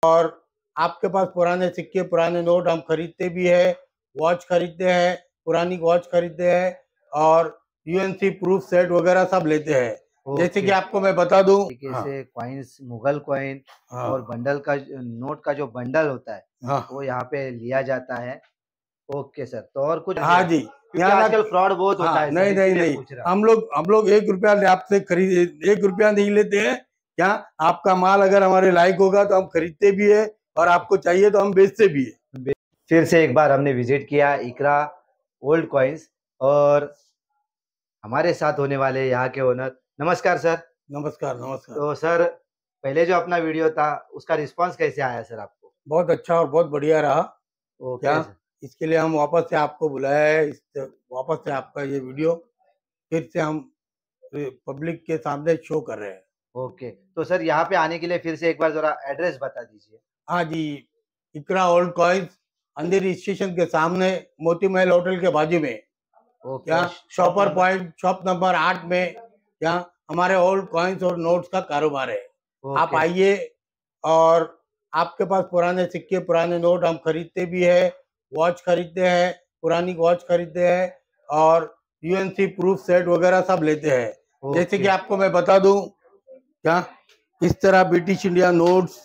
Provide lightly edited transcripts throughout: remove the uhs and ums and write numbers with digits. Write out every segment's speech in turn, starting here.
और आपके पास पुराने सिक्के पुराने नोट हम खरीदते भी है, वॉच खरीदते हैं, पुरानी वॉच खरीदते हैं और यूएनसी प्रूफ सेट वगैरह सब लेते हैं। जैसे कि आपको मैं बता दूं, से कॉइन्स, मुगल कॉइन और बंडल का नोट का जो बंडल होता है वो यहाँ पे लिया जाता है। ओके सर, तो और कुछ? हाँ जी, यहाँ आजकल फ्रॉड बहुत होता है। नहीं नहीं नहीं, हम लोग 1 रुपया आपसे खरीद 1 रुपया नहीं लेते हैं। क्या आपका माल अगर हमारे लायक होगा तो हम खरीदते भी है और आपको चाहिए तो हम बेचते भी है। फिर से एक बार हमने विजिट किया इकरा ओल्ड कॉइन्स और हमारे साथ होने वाले यहाँ के ओनर। नमस्कार सर। नमस्कार नमस्कार। तो सर, पहले जो अपना वीडियो था उसका रिस्पांस कैसे आया सर आपको? बहुत अच्छा और बहुत बढ़िया रहा। क्या इसके लिए हम वापस से आपको बुलाया है, वापस से आपका ये वीडियो फिर से हम पब्लिक के सामने शो कर रहे हैं। ओके, तो सर यहाँ पे आने के लिए फिर से एक बार जरा एड्रेस बता दीजिए। हाँ जी, Iqra old coins Andheri station के सामने मोती महल होटल के बाजू में, क्या शॉपर पॉइंट शॉप नंबर 8 में क्या हमारे ओल्ड कॉइन्स और नोट्स का कारोबार है। आप आइए और आपके पास पुराने सिक्के पुराने नोट हम खरीदते भी है, वॉच खरीदते हैं, पुरानी वॉच खरीदते हैं और यूएनसी प्रूफ सेट वगैरह सब लेते हैं। जैसे कि आपको मैं बता दूं, क्या इस तरह ब्रिटिश इंडिया नोट्स,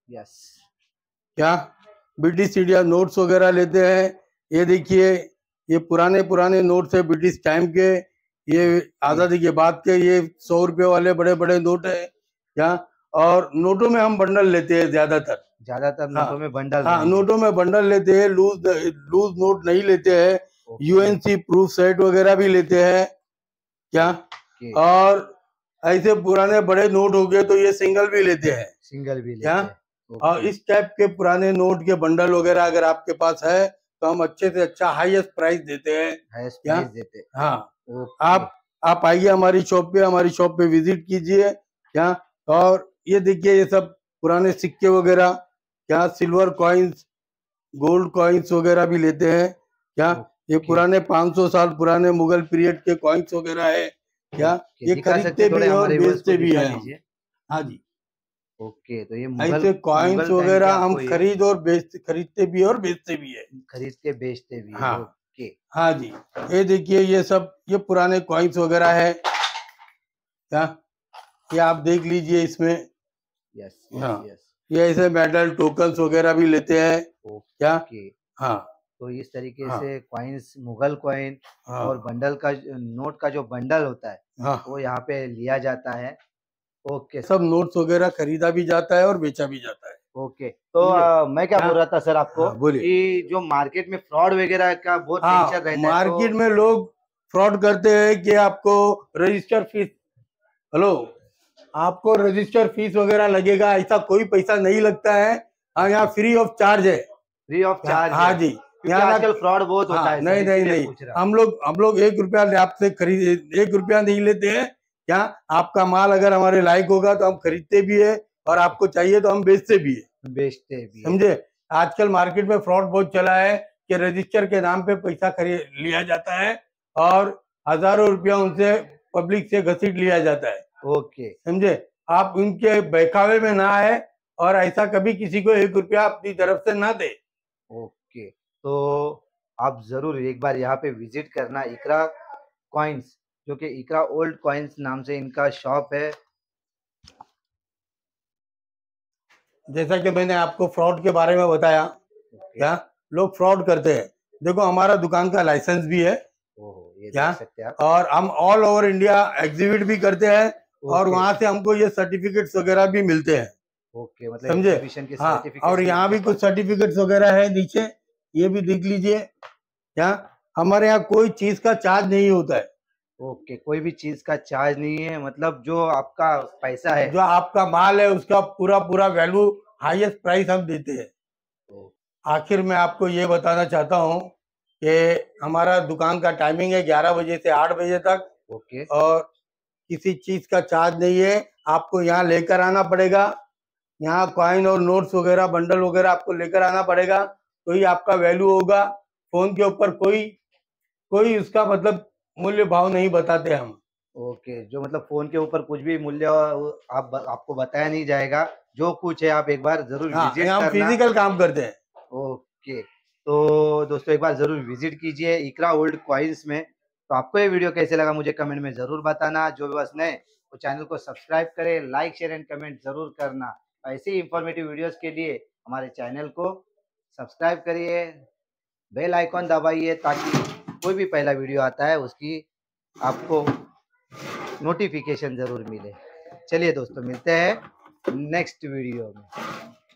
क्या ब्रिटिश इंडिया नोट्स वगैरह लेते हैं। ये देखिए, ये पुराने नोट्स है ब्रिटिश टाइम के, ये आजादी के बाद के, ये 100 रुपये वाले बड़े बड़े नोट है। क्या और नोटों में हम बंडल लेते हैं ज्यादातर नोटों में बंडल। हाँ, नोटों में बंडल लेते हैं, लूज नोट नहीं लेते हैं। यूएनसी प्रूफ सेट वगैरह भी लेते हैं। क्या और ऐसे पुराने बड़े नोट हो गए तो ये सिंगल भी लेते हैं। क्या और इस टाइप के पुराने नोट के बंडल वगैरह अगर आपके पास है तो हम अच्छे से अच्छा हाईएस्ट प्राइस देते हैं। हाँ, आप आइए हमारी शॉप पे विजिट कीजिए। क्या और ये देखिए, ये सब पुराने सिक्के वगैरह, क्या सिल्वर कॉइन्स, गोल्ड कॉइन्स वगैरह भी लेते हैं। क्या ये पुराने 500 साल पुराने मुगल पीरियड के कॉइन्स वगैरह है। क्या ये खरीदते भी और बेचते भी है। हाँ जी, ओके, तो ये ऐसे कॉइन्स वगैरह हम खरीदते भी और बेचते भी है। खरीद के बेचते भी। हाँ हाँ जी, ये देखिए, ये सब ये पुराने कॉइन्स वगैरह है। क्या ये आप देख लीजिए इसमें। ये ऐसे मेडल टोकन्स वगैरह भी लेते हैं। क्या हाँ, तो इस तरीके से कॉइन्स, मुगल कॉइन और बंडल का नोट का जो बंडल होता है वो यहाँ पे लिया जाता है। ओके, सब नोट्स वगैरह खरीदा भी जाता है और बेचा भी जाता है। ओके, तो मैं क्या बोल रहा था सर आपको, कि जो मार्केट में फ्रॉड वगैरह का बहुत टेंशन रहता है। मार्केट में लोग फ्रॉड करते हैं कि आपको रजिस्टर फीस, आपको रजिस्टर फीस वगैरह लगेगा, ऐसा कोई पैसा नहीं लगता है। हाँ, यहाँ फ्री ऑफ चार्ज है। Free of charge? हाँ जी, यहाँ आजकल फ्रॉड बहुत होता है। नहीं नहीं नहीं, हम लोग 1 रुपया आपसे खरीद 1 रुपया नहीं लेते हैं। क्या आपका माल अगर हमारे लायक होगा तो हम खरीदते भी है और आपको चाहिए तो हम बेचते भी है। समझे? आजकल मार्केट में फ्रॉड बहुत चला है कि रजिस्टर के नाम पे पैसा लिया जाता है और हजारों रुपया उनसे पब्लिक से घसीट लिया जाता है। ओके, समझे? आप उनके बहकावे में ना आए और ऐसा कभी किसी को 1 रुपया अपनी तरफ से ना दे। ओके, तो आप जरूर एक बार यहाँ पे विजिट करना, इकरा कॉइन्स, जो कि इकरा ओल्ड कॉइन्स नाम से इनका शॉप है। जैसा कि मैंने आपको फ्रॉड के बारे में बताया, क्या लोग फ्रॉड करते हैं। देखो, हमारा दुकान का लाइसेंस भी है। क्या और हम ऑल ओवर इंडिया एग्जीबिट भी करते हैं और वहां से हमको ये सर्टिफिकेट्स वगैरह भी मिलते हैं। ओके, मतलब समझे? हाँ, और यहाँ भी कुछ सर्टिफिकेट्स वगैरह है नीचे, ये भी देख लीजिए। क्या हमारे यहाँ कोई चीज का चार्ज नहीं होता है। ओके, कोई भी चीज का चार्ज नहीं है, मतलब जो आपका पैसा है, जो आपका माल है, उसका पूरा वैल्यू हाईएस्ट प्राइस हम देते हैं। आखिर में आपको ये बताना चाहता हूँ कि हमारा दुकान का टाइमिंग है 11 बजे से 8 बजे तक। ओके, और किसी चीज का चार्ज नहीं है। आपको यहाँ लेकर आना पड़ेगा, यहाँ कॉइन और नोट्स वगैरह बंडल वगैरह आपको लेकर आना पड़ेगा, तो ही आपका वैल्यू होगा। फोन के ऊपर कोई उसका मतलब मूल्य भाव नहीं बताते हम। ओके, जो मतलब फोन के ऊपर कुछ भी मूल्य आपको बताया नहीं जाएगा, जो कुछ है आप एक बार जरूर हाँ, विजिट हम करना। फिजिकल काम करते हैं। ओके, तो दोस्तों एक बार जरूर विजिट कीजिए इकरा ओल्ड कॉइन्स में। तो आपको ये वीडियो कैसे लगा मुझे कमेंट में जरूर बताना। जो भी बस नए वो चैनल को सब्सक्राइब करें, लाइक शेयर एंड कमेंट जरूर करना। ऐसे ही इंफॉर्मेटिव वीडियोस के लिए हमारे चैनल को सब्सक्राइब करिए, बेल आइकॉन दबाइए ताकि कोई भी पहला वीडियो आता है उसकी आपको नोटिफिकेशन जरूर मिले। चलिए दोस्तों, मिलते हैं नेक्स्ट वीडियो में।